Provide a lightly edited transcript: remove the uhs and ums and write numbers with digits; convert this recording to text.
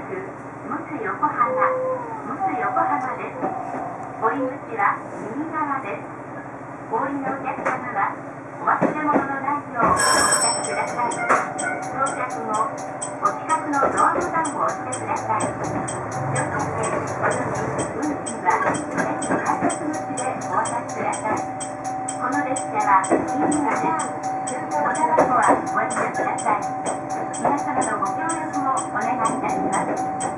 陸奥横浜です。降り口は右側です。お降りのお客様はお忘れ物のないようお支度ください。到着後、お近くのドアボタンを押してください。乗車券および運賃は駅改札口でお渡しください。この列車は新座です。おたばこはご遠慮ください。皆様のご協力をお願いいたします。